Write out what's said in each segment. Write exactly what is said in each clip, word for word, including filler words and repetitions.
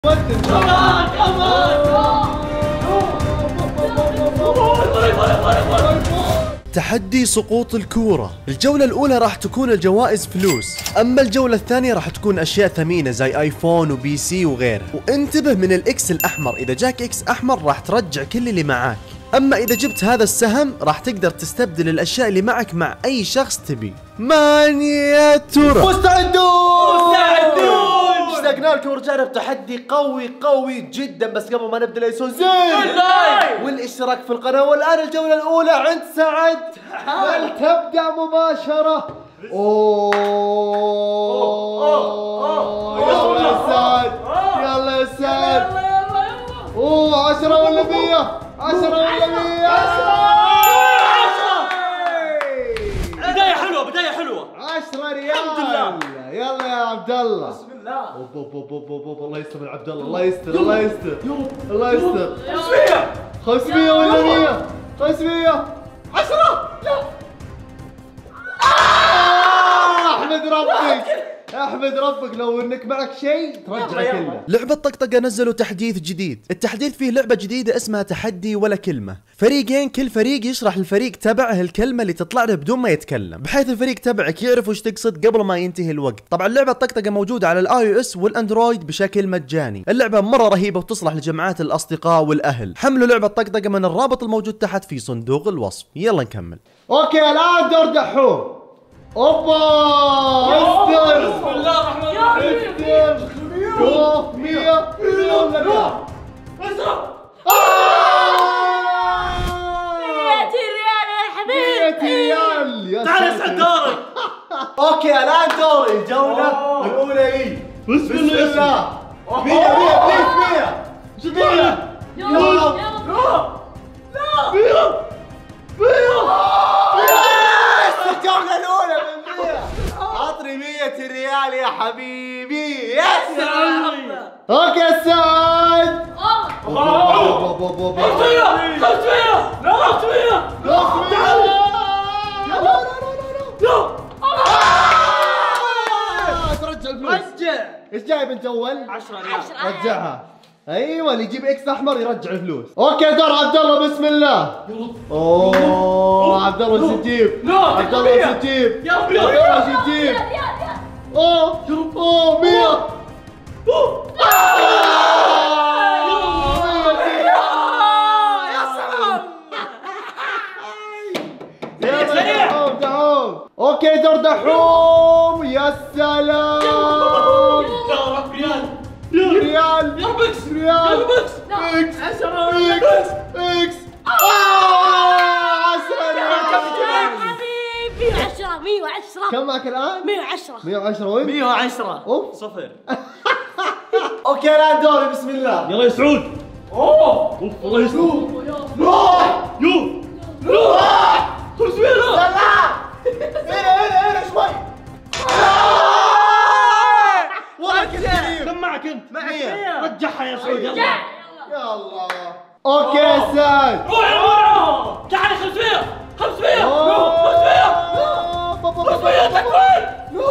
كمان كمان. تحدي سقوط الكورة. الجولة الأولى راح تكون الجوائز فلوس، أما الجولة الثانية راح تكون أشياء ثمينة زي آيفون وبي سي وغيرها. وانتبه من الإكس الأحمر، إذا جاك إكس أحمر راح ترجع كل اللي معاك، أما إذا جبت هذا السهم راح تقدر تستبدل الأشياء اللي معك مع أي شخص تبي. من يا ترى؟ مستعدون مستعدون. اشتقنا لكم ورجعنا بتحدي قوي قوي جدا، بس قبل ما نبدا لا يسوون زين والاشتراك في القناه. والان الجوله الاولى عند سعد، فلتبدا مباشره. اوه يلا يا سعد، يلا يا سعد. اوه عشرة ولا مية؟ عشرة ولا مية؟ بداية حلوة بداية حلوة. عشرة ريال الحمد لله. يلا يا عبد الله بسم الله. اوب اوب اوب اوب اوب الله يستر من عبد الله، الله يستر الله يستر الله يستر. خمسمية خمسمية ولا مية؟ خمسمية. عشرة. لا احمد ربك، احمد ربك لو انك معك شيء ترجع كله. لعبة طقطقة نزلوا تحديث جديد، التحديث فيه لعبة جديدة اسمها تحدي ولا كلمة. فريقين، كل فريق يشرح للفريق تبعه الكلمة اللي تطلع له بدون ما يتكلم، بحيث الفريق تبعك يعرف وش تقصد قبل ما ينتهي الوقت. طبعا لعبة طقطقة موجودة على الاي او اس والاندرويد بشكل مجاني. اللعبة مرة رهيبة وتصلح لجماعات الاصدقاء والاهل. حملوا لعبة طقطقة من الرابط الموجود تحت في صندوق الوصف. يلا نكمل. اوكي الان دور دحوم. اوبا استر. بسم الله الرحمن الرحيم. استر. اوه مية ولا لا؟ اسرع. مية ريال يا حبيبي. مية ريال. يا تعال اسعد دورك. اوكي الان دوري. الجولة الاولى هي بسم الله. مية مية بليز مية. جديدة. يلا يلا. مية الجولة الأولى من مية. عطني مية ريال يا حبيبي. يس. اوكي سعد. خمسمية خمسمية خمسمية. ترجع الفلوس. رجع. ايش جايب انت اول؟ عشرة ريال. رجعها. ايوه اللي يجيب اكس احمر يرجع الفلوس. اوكي دور عبد الله بسم الله. اوه عبد الله شو تجيب؟ عبد الله شو تجيب؟ يا عبد الله شو تجيب؟ اوه اوه مية. دحوم دحوم. اوكي دور دحوم. يا سلام. ريال ريال. يا بكس ريال. يا بكس. اكس عشرة. اكس اكس. عشرة ريال. حبيبي عشرة. مية وعشرة. كم معك الان؟ مية وعشرة. مية وعشرة وين؟ مية وعشرة. اوف صفر. اوكي الان دوري بسم الله. يلا يا سعود. اوه اوف الله يسلمك. روح يو روح. خمسمية. لا هنا هنا هنا شوي. والله كثير. كم معك انت؟ مية. رجعها يا سعود يلا. يا الله. اوكي يا سعد. روح يا مرة. تعال خمسمية خمسمية. خمسمية خمسمية تكفين.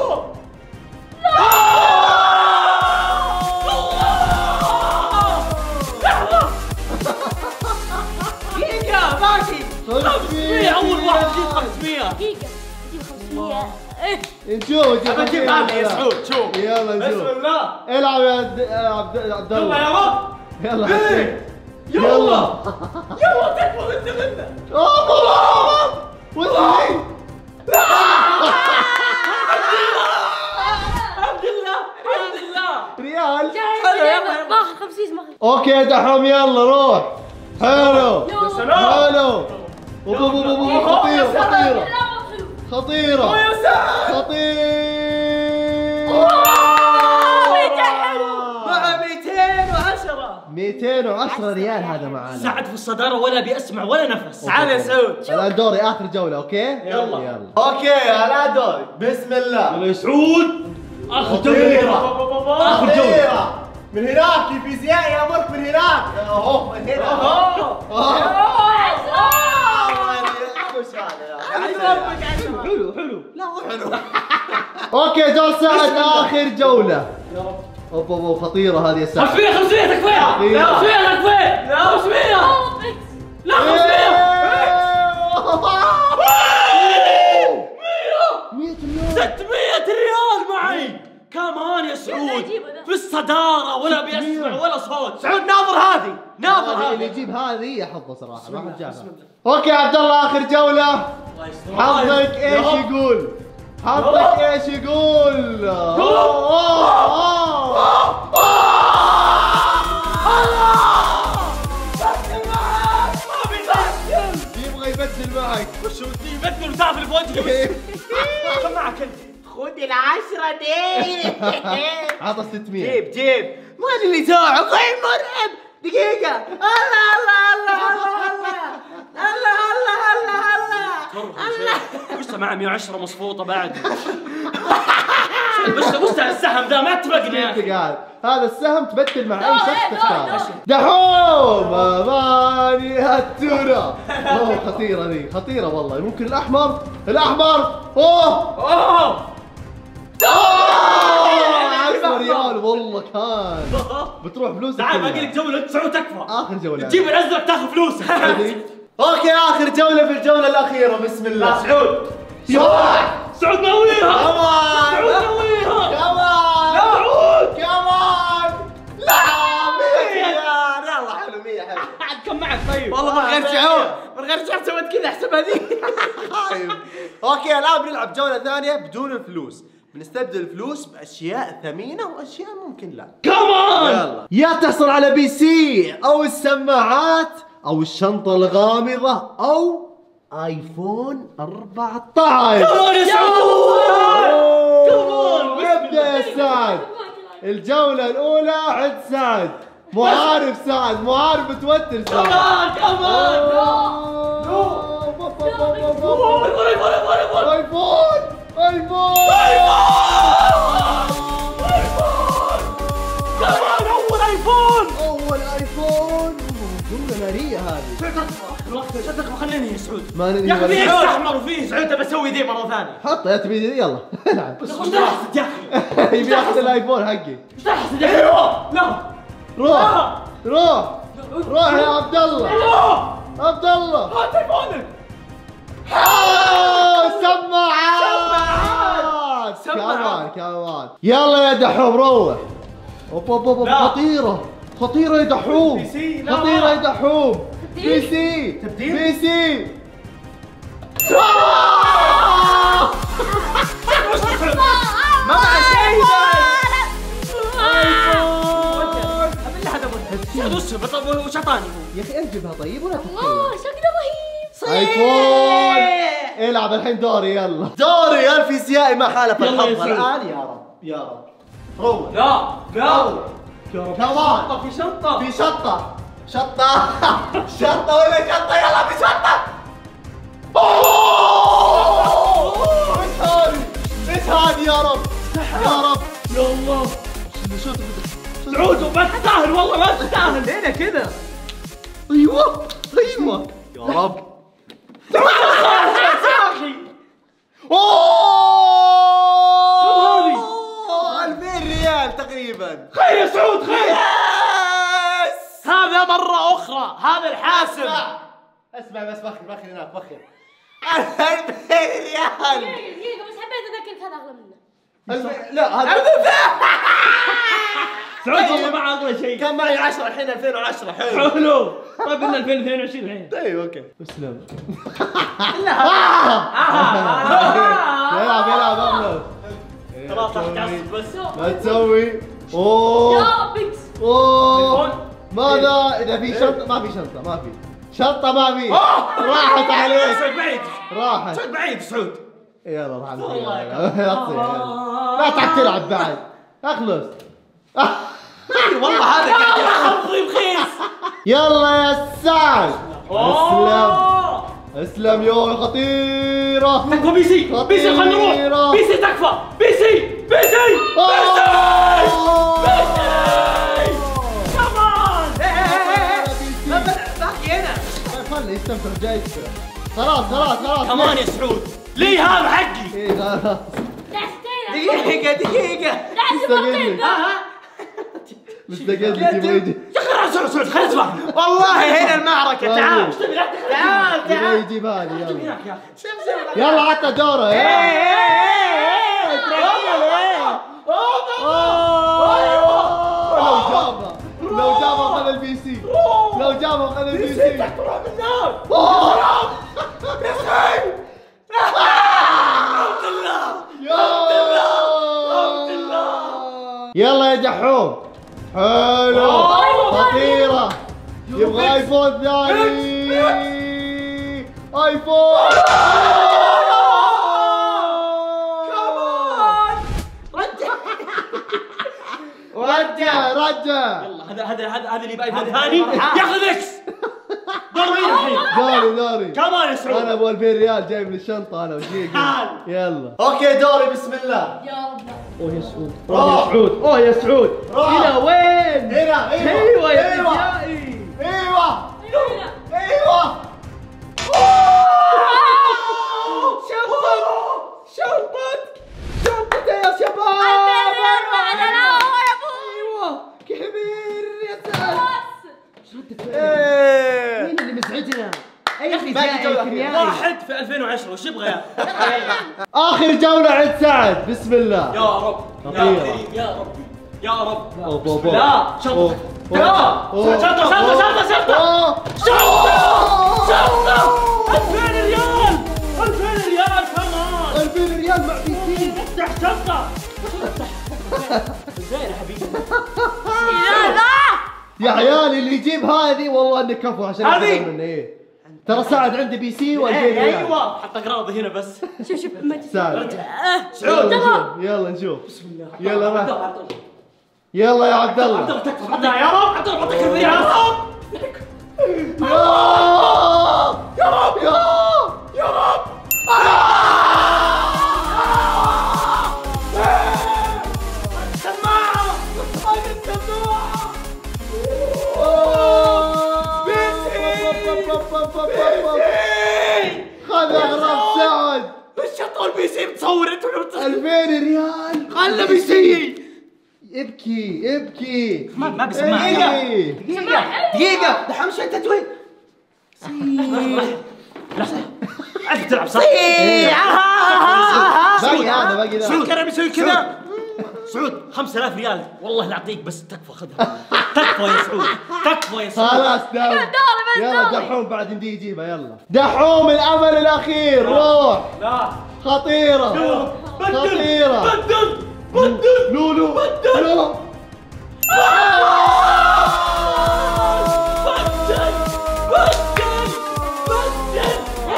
دقيقة باقي. خمسمية أول واحد يجيب خمسمية. دقيقة تجيب خمسمية. نشوف أنا أجيب هذا يا سعود شوف. يلا نشوف. بسم الله. العب يا عبد- يا عبد عبد يلا الله. يا رب. يلا إيه. حسين. يلا يلا تكفى انت منه. اوه وزني. الحمد لله الحمد لله. ريال. حلو يلا ماخذ خمسين ماخذ. اوكي يا دحوم يلا روح. حلو يا سلام. حلو. أوب أوب أوب أوب. خطيرة خطيرة خطيرة يا سعد. خطيرة. مع مئتين وعشرة. مئتين وعشرة ريال هذا معانا. سعد في الصدارة ولا ابي اسمع ولا نفس. تعال يا سعود. الان دوري اخر جولة. اوكي يلا. يلا. اوكي الان دوري بسم الله. يلا يا سعود. اخر خطيرة. جولة. اخر جولة. خطيرة. من هناك الفيزياء يامرك من هناك. اهو من هنا. اهو حلو حلو. اوكي دور سعد اخر جولة. يا رب. اوب اوب خطيرة هذه يا سعد. خمسمية خمسمية تكفين. خمسمية تكفين. خمسمية. لا خمسمية. مية ريال. ستمية ريال معي. كمان يا سعود في الصدارة ولا بيسمع ولا صوت. سعود ناظر هذه ناظر هذه اللي يجيب هذه يحفظ صراحة ما حد جابها. اوكي يا عبد الله اخر جولة. حظك ايش يقول؟ حظك ايش يقول؟ يبغى يبدل معك. وش ودي يبدل وتعرف في وجهي. كم معك انت؟ خذ العشرة دي. عطى ستمية. جيب جيب ماني اللي ساعة غير مرعب. دقيقة. الله الله الله الله الله الله الله الله. وش معه مية وعشرة مصفوطة بعد. بس وش السهم ذا ما اتفقنا يا اخي. قاعد هذا السهم تبدل مع اي شخص تختاره. دحوم اماني التونه. اوه خطيره ذي خطيره والله. ممكن الاحمر الاحمر. اوه اوه عشرة ريال والله كان بتروح فلوسك. تعال باقي لك جولة سعود تكفى. اخر جولة تجيب الازرق تاخذ فلوسك. اوكي اخر جولة في الجولة الأخيرة بسم الله. سعود سعود ناويها. سعود ناويها. كمان سعود كمان. لا مية ريال. يلا حلو مية حلو. عاد كم معك طيب؟ والله من غير شعور من غير شعور سويت كذا احسب هذه. اوكي الان بنلعب جولة ثانية بدون الفلوس. بنستبدل الفلوس باشياء ثمينة واشياء ممكن لا. كمان يلا يا تحصل على بي سي او السماعات او الشنطة الغامضة او ايفون أربعة عشر. كمان يا سعود. كمان ابدا يا سعد. الجولة الأولى عند سعد. مو عارف سعد مو عارف متوتر سعد. كمان كمان. ايفون ايفون كمان اول ايفون. اول ايفون. جملة نارية هذه. الوقت صدق خليني يا سعود. ما ننهي يا اخي فيه ولا- احمر وفيه سعود بسوي ذي مرة ثانية. حط يا تبي يلا العب. بس وش تحسد يا اخي؟ يبي ياخذ الايفون حقي. وش تحسد يا اخي؟ لا روح روح روح يا عبد الله. لا عبد الله هات تليفونك. سماعات سماعات كمان كمان. يلا يا دحوم روح. اوب اوب اوب لا. خطيرة خطيرة يا دحوم. بي سي، لا. خطيرة يا دحوم. بي سي تبديل؟ بي سي. ما مع شيء. سعود وش بطل وش اعطاني هو؟ يا اخي انجبها طيب ولا تتكلم. اوه شكله رهيب. ايفون. العب الحين دوري يلا. دوري الفيزيائي ما حالف يلا يا الحظ سعود. الان يا رب يا رب. روح لا لا كمان شنطة في شنطة. في شطة شطة شطة ولا شطة. يلا في شطة. اوه ايش هذه ايش هذه يا رب يا رب يا الله سعود ما تستاهل والله ما تستاهل. لينا كذا. ايوه ايوه يا رب. يا اخي اوه ألفين ريال تقريبا. خير يا سعود خير. يس. هذا مرة أخرى هذا الحاسم. اسمع بس بخر بخر هناك بخر. ألفين ريال. دقيقة بس حبيت اذكرك هذا اغلى منه. ألفين- لا هذا سعود والله ما أغلى شيء. كان معي عشرة الحين ألفين وعشرة. حلو حلو. طيب قلنا ألفين واثنين وعشرين الحين. طيب اوكي اسلم. آه. يلعب يلعب اغلب. خلاص راح تعصب بس. لا تسوي. اوه يا بيكس. اوه ماذا اذا في شنطة؟ ما في شنطة ما في شنطة ما في. راحت عليك سعود بعيد. راحت. سعود بعيد سعود. يلا روح على والله الفيلم. لا تصير لا تعال تلعب بعد اخلص. والله هذا قاعد يحظي رخيص. يلا يا سعد. اسلم أوه. اسلم يا خطيرة. تكفى بي سي بي سي خلينا خطيرة. نروح. بي سي تكفى بي سي بي سي بي سي بي سي كمان. باقي هنا. خلي يستمتع بجايزته. خلاص خلاص خلاص كمان يا سعود لي هذا حقي. ايه خلاص. لا استنى. دقيقة دقيقة. لا استقل. استنى. ها مستقل تبغى يجي يا اخي سعود سعود خلينا نسمع. والله هنا المعركة. تعال طيب. تعال تبغى تعال. يجيبها لي يلا. هناك يا اخي. يلا عطى دوره. ايه يلا. ايه ايه تركيز ايه. لو جابها لو جابها خذ البي سي. لو جابها خذ البي سي. تروح من النار. يلا يا دحوم. حلو خطيرة. يبغى ايفون ثاني. ايفون. رجع رجع. يلا هذا هذا هذا هذا اللي بايفون ثاني ياخذ اكس. دور مين الحين؟ دوري دوري. كمان يا سعود. انا ابو ألفين ريال جايب لي الشنطة انا وجيك. تعال. يلا. اوكي دوري بسم الله. يا رب لا. اوه يا سعود. اوه يا سعود. اوه يا سعود. الى وين؟ هنا ايوه ايوه يا ايوه فدائي. ايوه هنا. ايوه. شنطة شنطة شنطة يا شباب. ايوه كبير يا سعد. ايه مين اللي مزعجنا؟ اي فدائي كيميائي. واحد في ألفين وعشرة وش يبغى يا اخر جولة عند سعد بسم الله. يا رب يا خطيرة. كريم يا ربي يا رب. أوب أوب أوب. لا شنطة. لا أوه. شنطة شنطة شنطة شنطة أوه. شنطة شنطة. ألفين ريال ألفين ريال كمان. ألفين ريال مع بي سي. افتح شنطة. زين يا حبيبي. يا عيال اللي يجيب هذه والله انك كفو عشان هذه. ياخذها مني. ايه ترى سعد عنده بي سي وألفين ريال. ايوه حط اقراضي هنا بس. شوف شوف ما سعد سعود يلا نشوف يلا نشوف. بسم الله. يلا عبد راح. الله عبد الله يلا يا عبد عبد الله. الله تكفى. عبد الله يا رب عبد الله بعطيك الفيديو يا رب. يا رب يا رب يا رب. سماعة هذه السماعة. خذ اغراض سعد. الشنطة والبي سي متصور انت ولا متصور؟ ألفين ريال. خلى بي سي. ابكي ابكي. ما ما بسماعة. إيه. دقيقة دقيقة دحوم شنطة وين؟ لحظة انت تلعب صح؟ باقي هذا باقي ذا. سعود كان بيسوي كذا. سعود خمسة آلاف ريال والله لا اعطيك بس تكفى خذها. تكفى يا سعود تكفى يا سعود. خلاص داوم. يلا دحوم بعد يمدي يجيبها يلا. دحوم الامل الاخير روح. لا خطيرة بدل خطيرة. بدل بدل لولو بدل. لولو. بدل بدل بدل.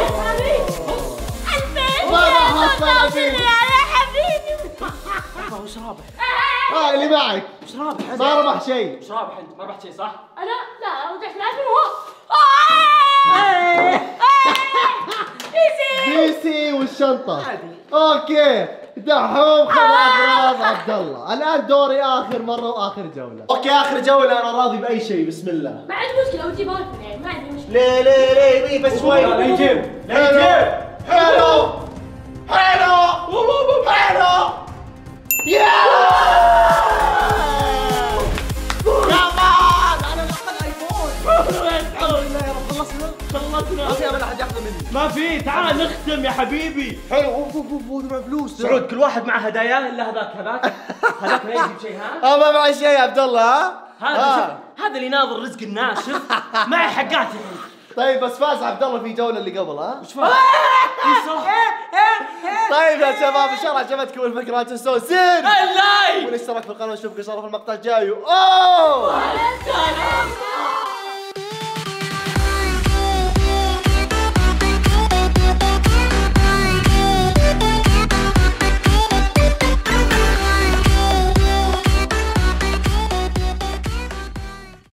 وش رابح؟ ها اللي معك وش رابح؟ ما ربح شيء. وش رابح انت؟ ما ربحت شيء صح؟ انا لا رجعت لازم وهو. بي سي والشنطة. اوكي دحوم خذ اغراض عبد الله. الان دوري اخر مرة واخر جولة. اوكي اخر جولة انا راضي باي شيء بسم الله. ما عندي مشكله وتجيب اكل يعني ما عندي مشكله. ليه ليه ليه ليه بس شوي. لا يجيب لا حلو يجيب. حلو حلو حلو. يا ما في تعال نختم يا حبيبي. حلو اوف اوف اوف مع فلوس. سعود كل واحد معه هدايا الا هذاك هذاك هذاك ما يجيب شيء. ها اه ما معي شيء يا عبد الله. ها هذا شوف هذا اللي ناظر رزق الناس. شوف معي حقاتي. طيب بس فاز عبد الله في جولة اللي قبل. ها وش فاهم؟ صح. طيب يا شباب ان شاء الله عجبتكم الفكرة. لا تنسون زين اللايك والاشتراك في القناة. نشوفكم ان شاء الله في المقطع الجاي. اوه